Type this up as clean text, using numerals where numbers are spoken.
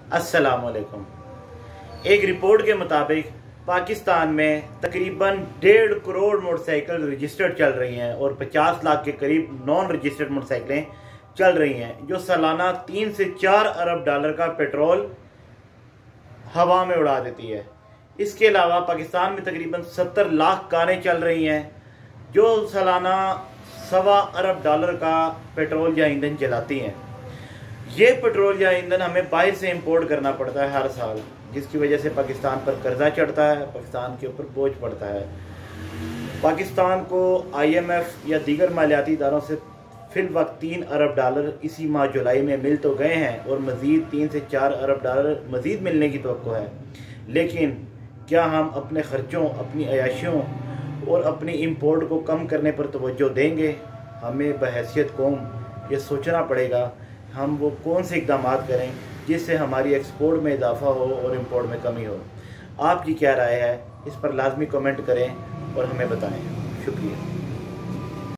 अस्सलामुअलैकुम। एक रिपोर्ट के मुताबिक पाकिस्तान में तकरीबन 1.5 करोड़ मोटरसाइकिल रजिस्टर्ड चल रही हैं और 50 लाख के करीब नॉन रजिस्टर्ड मोटरसाइकिलें चल रही हैं, जो सालाना 3 से 4 अरब डॉलर का पेट्रोल हवा में उड़ा देती है। इसके अलावा पाकिस्तान में तकरीबन 70 लाख कारें चल रही हैं जो सालाना 1.25 अरब डॉलर का पेट्रोल या ईंधन जलाती हैं। ये पेट्रोल या ईंधन हमें बाहर से इंपोर्ट करना पड़ता है हर साल, जिसकी वजह से पाकिस्तान पर कर्जा चढ़ता है, पाकिस्तान के ऊपर बोझ पड़ता है। पाकिस्तान को IMF या दीगर मालियाती इदारों से फिल वक्त 3 अरब डॉलर इसी माह जुलाई में मिल तो गए हैं और मज़ीद 3 से 4 अरब डॉलर मज़ीद मिलने की तवक्को है। लेकिन क्या हम अपने ख़र्चों, अपनी अयाशियों और अपनी इंपोर्ट को कम करने पर तवज्जो देंगे? हमें बहैसियत कौम ये सोचना पड़ेगा हम वो कौन से इक़दाम करें जिससे हमारी एक्सपोर्ट में इजाफा हो और इंपोर्ट में कमी हो। आपकी क्या राय है, इस पर लाजमी कमेंट करें और हमें बताएं। शुक्रिया।